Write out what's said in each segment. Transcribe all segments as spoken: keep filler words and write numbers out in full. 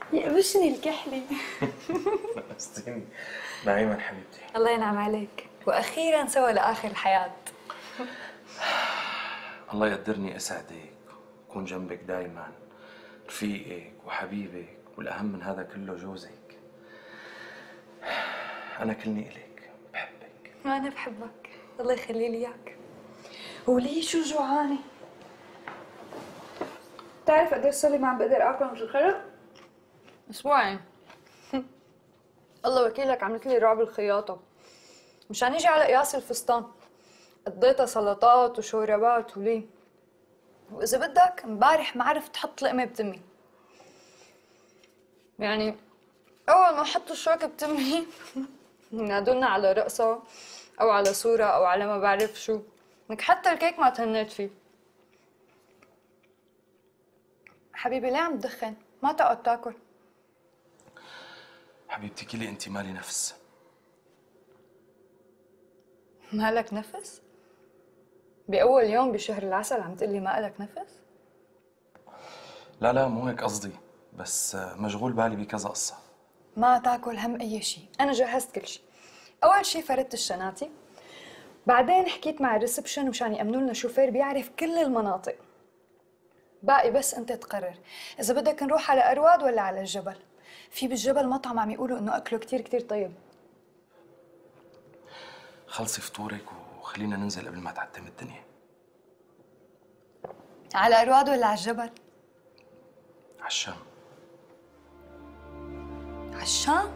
يقبشني الكحلي. نقصتيني. نعيما حبيبتي. الله ينعم عليك، واخيرا سوا لاخر الحياه. الله يقدرني اسعدك وكون جنبك دايما، رفيقك وحبيبك، والاهم من هذا كله جوزك. انا كلني الك، بحبك. وانا بحبك، الله يخلي لي اياك. وليه شو جوعانه؟ بتعرف قديش صار لي ما عم بقدر اكل مش الخلق؟ اسبوعين. الله وكيلك عملت لي رعب الخياطه مشان يجي على قياس الفستان. قضيتها سلطات وشوربات وليه، واذا بدك امبارح ما عرفت احط لقمه بتمي. يعني اول ما حطوا الشوكه بتمي نادولنا على رقصه او على صوره او على ما بعرف شو، لك حتى الكيك ما تهنيت فيه. حبيبي ليه عم تدخن؟ ما تقعد تاكل. حبيبتي كلي انت مالي نفس. مالك نفس؟ بأول يوم بشهر العسل عم تقلي ما إلك نفس؟ لا لا مو هيك قصدي، بس مشغول بالي بكذا قصة. ما تاكل هم أي شيء، أنا جهزت كل شيء. أول شيء فردت الشناتي، بعدين حكيت مع الريسبشن مشان يأمنوا لنا شوفير بيعرف كل المناطق. باقي بس أنت تقرر إذا بدك نروح على أرواد ولا على الجبل. في بالجبل مطعم عم يقولوا إنه أكله كتير كتير طيب. خلصي فطورك وخلينا ننزل قبل ما تعتم الدنيا. على أرواد ولا على الجبل؟ على الشام. على الشام؟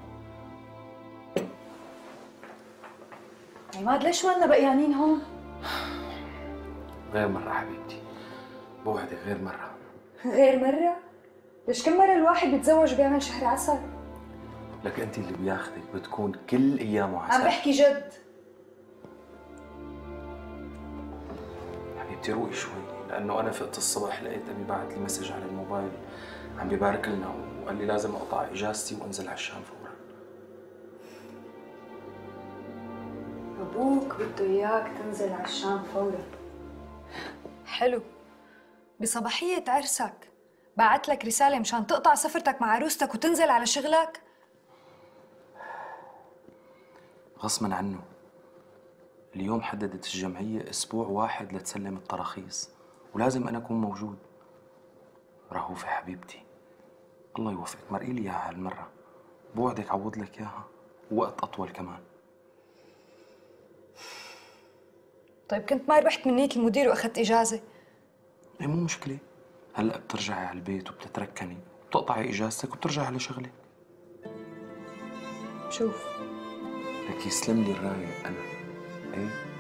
عماد ليش مالنا بقيانين هون؟ غير مرة حبيبتي، بوعدك غير مرة. غير مرة؟ ليش كم مرة الواحد بيتزوج وبيعمل شهر عسل؟ لك انت اللي بياخذك بتكون كل ايامه عسل. عم بحكي جد. حبيبتي روقي شوي، لانه انا فقت الصبح لقيت ابي بعت لي مسج على الموبايل عم بيبارك لنا وقال لي لازم اقطع اجازتي وانزل على الشام فورا. ابوك بده اياك تنزل على الشام فورا. حلو. بصباحية عرسك بعت لك رسالة مشان تقطع سفرتك مع عروستك وتنزل على شغلك؟ غصبا عنه. اليوم حددت الجمعية أسبوع واحد لتسلم التراخيص، ولازم أنا أكون موجود. رهوفة حبيبتي، الله يوفقك، مرقي لي إياها هالمرة، بوعدك عوض لك إياها ووقت أطول كمان. طيب كنت ما ربحت من نية المدير وأخذت إجازة؟ إيه مو مشكلة، هلأ بترجعي على البيت وبتتركني وبتقطعي إجازتك وبترجعي على شغلك. شوف لك يسلم لي الرايق أنا. إيه